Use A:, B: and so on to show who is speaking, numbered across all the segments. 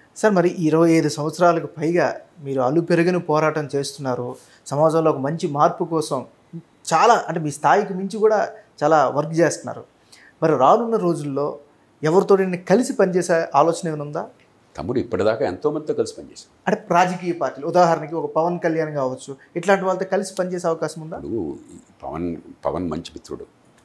A: Sir మరి 25 సంవత్సరాలకు పైగా మీరు అలుపెరగని పోరాటం చేస్తున్నారు. సమాజంలో ఒక మంచి మార్పు కోసం చాలా అంటే మీ స్థాయికి మించి కూడా చాలా వర్క్ చేస్తున్నారు. మరి రానున్న రోజుల్లో ఎవరితోనైనా కలిసి పనిచేసే ఆలోచన ఏమైనా ఉందా?
B: తమ్ముడు ఇప్పటిదాకా ఎంతోమందితో కలిసి పనిచేశాం.
A: అంటే రాజకీయ పార్టీలు ఉదాహరణకి ఒక పవన్ కళ్యాణ్ కావచ్చు, ఇట్లాంటి వాళ్ళతో కలిసి పనిచేసే అవకాశం ఉందా?
B: ఇప్పుడు పవన్ మంచి మిత్రుడు.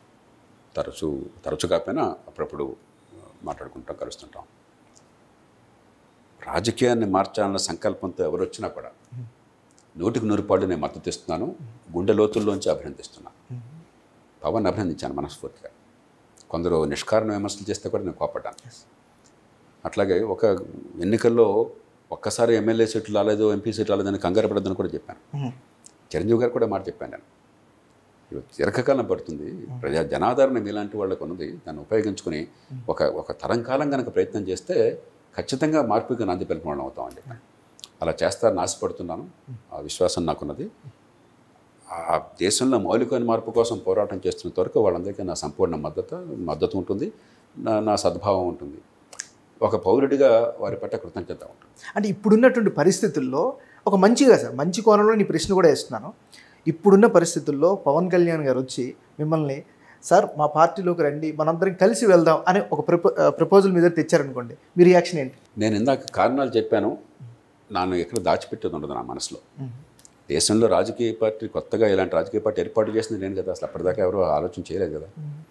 B: తరచు కాకపోయినా అప్పుడప్పుడు మాట్లాడుకుంటాం, కలుస్తుంటాం. రాజకీయాన్ని మార్చాలన్న సంకల్పంతో ఎవరు వచ్చినా కూడా 100% నేను మద్దతు ఇస్తున్నాను. గుండె లోతుల్లోంచి అభినందిస్తున్నాను. పవన్ అభినందించాను మనస్ఫూర్తిగా. కొందరు నిష్కారణ విమర్శలు చేస్తే కూడా నేను కోపడ్డాను. అట్లాగే ఒక ఎన్నికల్లో ఒక్కసారి ఎమ్మెల్యే సీట్లు రాలేదు, ఎంపీ సీట్లు రాలేదని కంగారు పడద్దని కూడా చెప్పాను. చిరంజీవి గారు కూడా మాట చెప్పాను నేను. దీర్ఘకాలం పడుతుంది, జనాదరణ మీలాంటి వాళ్ళకు ఉన్నది, దాన్ని ఉపయోగించుకుని ఒక తరం కాలం కనుక ప్రయత్నం చేస్తే ఖచ్చితంగా మార్పుకి నాంది పలికిన వాళ్ళం అవుతామని చెప్పాను. అలా చేస్తారని ఆశపడుతున్నాను. ఆ విశ్వాసం నాకున్నది. ఆ దేశంలో మౌలికమైన మార్పు కోసం పోరాటం చేస్తున్నంత వరకు వాళ్ళందరికీ నా సంపూర్ణ మద్దతు ఉంటుంది, నా సద్భావం ఉంటుంది. ఒక పౌరుడిగా వారి పట్ల కృతజ్ఞత ఉంటుంది.
A: అంటే ఇప్పుడున్నటువంటి పరిస్థితుల్లో ఒక మంచిగా సార్, మంచి కోణంలో నీ ప్రశ్న కూడా వేస్తున్నాను. ఇప్పుడున్న పరిస్థితుల్లో పవన్ కళ్యాణ్ గారు వచ్చి మిమ్మల్ని సార్ మా పార్టీలోకి రండి, మనందరం కలిసి వెళ్దాం అని ఒక ప్రపోజల్ మీద తెచ్చారనుకోండి, మీ రియాక్షన్ ఏంటి?
B: నేను ఇందాక కారణాలు చెప్పాను. నన్ను ఎక్కడ దాచిపెట్టేది ఉండదు నా మనసులో. దేశంలో రాజకీయ పార్టీ కొత్తగా ఇలాంటి రాజకీయ పార్టీ ఏర్పాటు చేసింది నేను కదా. అసలు అప్పటిదాకా ఎవరో ఆలోచన చేయలేదు కదా.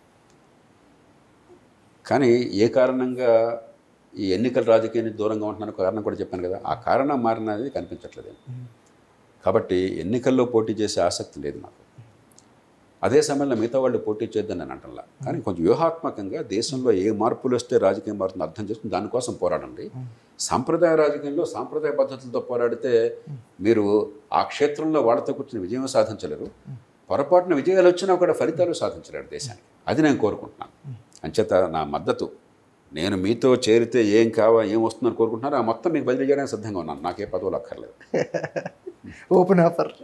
B: కానీ ఏ కారణంగా ఈ ఎన్నికల రాజకీయానికి దూరంగా ఉంటున్నాను కారణం కూడా చెప్పాను కదా. ఆ కారణం మారినది కనిపించట్లేదు. కాబట్టి ఎన్నికల్లో పోటీ చేసే ఆసక్తి లేదు నాకు. అదే సమయంలో మిగతా వాళ్ళు పోటీ చేద్దని నేను అంటలా. కానీ కొంచెం వ్యూహాత్మకంగా దేశంలో ఏ మార్పులు వస్తే రాజకీయం మారుతుందో అర్థం చేసుకుని దానికోసం పోరాడండి. సాంప్రదాయ రాజకీయంలో సాంప్రదాయ పద్ధతులతో పోరాడితే మీరు ఆ క్షేత్రంలో వాళ్ళతో కూర్చుని విజయం సాధించలేరు. పొరపాటున విజయాలు వచ్చినా కూడా ఫలితాలు సాధించలేరు దేశానికి. అది నేను కోరుకుంటున్నాను. అంచేత నా మద్దతు, నేను మీతో చేరితే ఏం వస్తుందని కోరుకుంటున్నారో ఆ మొత్తం మీకు బదిలీ చేయడానికి సిద్ధంగా ఉన్నాను. నాకే పదవులు అక్కర్లేదు.
A: Open offer.